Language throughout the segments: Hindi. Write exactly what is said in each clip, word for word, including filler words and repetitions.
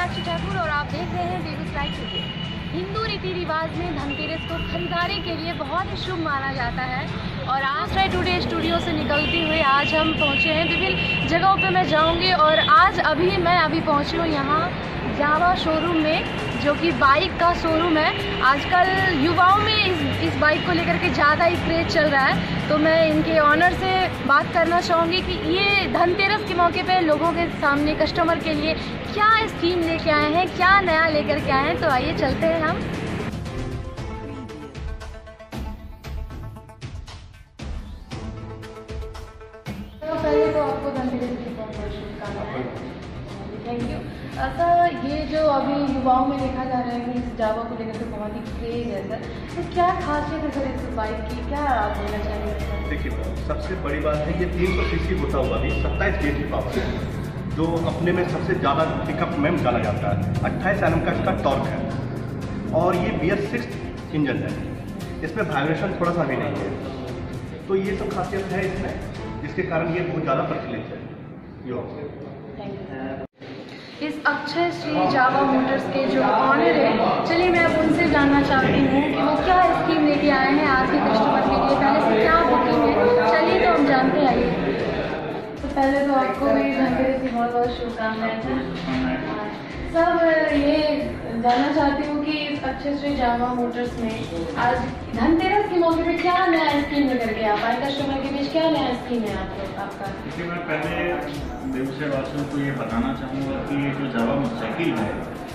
मीनाक्षी ठाकुर और आप देख रहे हैं बेगूसराय टुडे। हिंदू रीति रिवाज में धनतेरस को खरीदारी के लिए बहुत ही शुभ माना जाता है और बेगूसराय टुडे स्टूडियो से निकलते हुए आज हम पहुंचे हैं। विभिन्न जगहों पे मैं जाऊंगी और आज अभी मैं अभी पहुंची हूँ यहाँ जावा शोरूम में, जो कि बाइक का शोरूम है। आजकल युवाओं में इस इस बाइक को लेकर के ज़्यादा ही क्रेज चल रहा है, तो मैं इनके ऑनर से बात करना चाहूँगी कि ये धनतेरस के मौके पे लोगों के सामने कस्टमर के लिए क्या स्कीम लेके आए हैं, क्या नया लेकर के आए हैं। तो आइए चलते हैं हम। तो पहले तो आपको धनतेरस की बहुत बहुत शुभकामनाएं। Thank you. सर, ये जो अभी युवाओं में देखा जा रहा है कि इस जावा को लेकर के बहुत ही क्रेज है सर, तो क्या खासियत है सर इस बाइक की, क्या आप बोलना चाहेंगे सर? देखिए, सबसे बड़ी बात है ये तीन सौ सीसी होता हुआ भी सत्ताईस बी एच पी पावर है, जो अपने में सबसे ज़्यादा पिकअप में जाना जाता है। अट्ठाईस एन एम का इसका टॉर्क है और ये बी एस सिक्स इंजन है, इसमें वाइब्रेशन थोड़ा सा भी नहीं है। तो ये सब खासियत है इसमें, जिसके कारण ये बहुत ज़्यादा प्रचलित है। यो इस अक्षय श्री जावा मोटर्स के जो ऑनर है, चलिए मैं अब उनसे जानना चाहती हूँ कि वो क्या स्कीम लेके आए हैं आज के कस्टमर के लिए, पहले से क्या बुकिंग है। चलिए तो हम जानते आइए। तो पहले तो आपको भी धनतेरस की बहुत बहुत शुभकामनाएं सर। ये जानना चाहती हूँ कि इस अक्षय श्री जावा मोटर्स में आज धनतेरस के मौके पे क्या नया स्कीम लेकर के आप आए, कस्टमर के बीच क्या नया स्कीम है आपको आपका? देखिए, मैं पहले बेगूसराय वासियों को ये बताना चाहूँगा कि ये जो जावा मोटरसाइकिल है,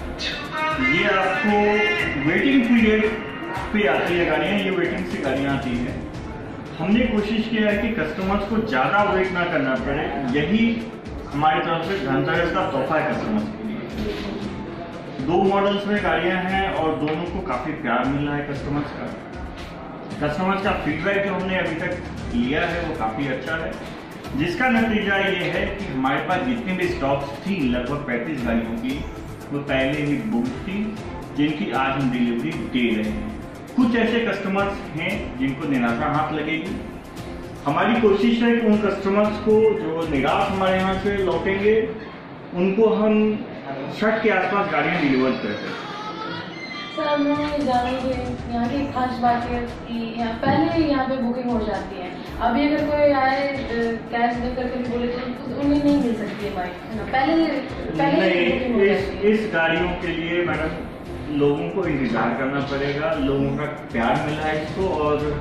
ये आपको वेटिंग पीरियड पे आती है गाड़ियाँ, ये वेटिंग से गाड़ियाँ आती हैं। हमने कोशिश किया है कि कस्टमर्स को ज़्यादा वेट ना करना पड़े, यही हमारी तरफ से धनतेरस का तोहफा है कस्टमर्स के लिए। दो मॉडल्स में गाड़ियाँ हैं और दोनों को काफ़ी प्यार मिल रहा है कस्टमर्स का। कस्टमर्स का फीडबैक जो हमने अभी तक लिया है वो काफ़ी अच्छा है, जिसका नतीजा ये है कि हमारे पास जितनी भी स्टॉक्स थी लगभग पैंतीस गाड़ियों की, वो पहले ही बुक थी, जिनकी आज हम डिलीवरी दे रहे हैं। कुछ ऐसे कस्टमर्स हैं जिनको निराशा हाथ लगेगी। हमारी कोशिश है कि उन कस्टमर्स को जो निराश हमारे यहाँ से लौटेंगे, उनको हम छठ के आसपास गाड़ियाँ डिलीवर कर दें। सर, मैं जानूँगी यहाँ की खास बात है कि यहाँ पहले यहाँ पे बुकिंग हो जाती है। अभी अगर कोई आए कैश दे करके भी बोले तो उन्हें नहीं मिल सकती है बाइक, है ना? पहले पहले नहीं, इस, इस गाड़ियों के लिए मैडम लोगों को इंतजार करना पड़ेगा। लोगों का प्यार मिला है इसको, और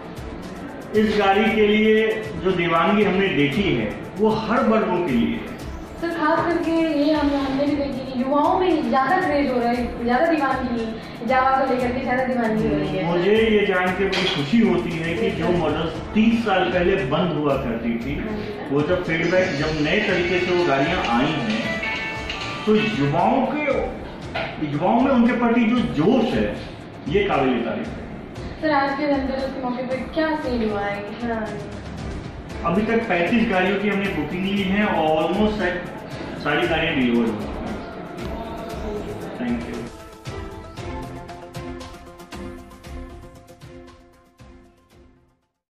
इस गाड़ी के लिए जो दीवानगी हमने देखी है वो हर वर्गों के लिए है। सर, खास करके ये हम हमने भी देखी कि युवाओं में ज़्यादा क्रेज हो रहा है, ज़्यादा दीवानगी जावा को लेकर के ज़्यादा दीवानगी हो रही है। मुझे ये जान के बड़ी खुशी होती है कि जो मॉडल्स तीस साल पहले बंद हुआ करती थी, वो जब फीडबैक जब नए तरीके से वो गाड़ियाँ आई हैं, तो युवाओं के युवाओं में उनके प्रति जो जोश है ये काबिल तारीफ है। सर, आज के धनतेरस के मौके पर क्या सेल हुआ है? हाँ। अभी तक पैंतीस गाड़ियों की हमने बुकिंग ली है और ऑलमोस्ट सारी गाड़ियाँ डिलीवर हुई हैं। Thank you.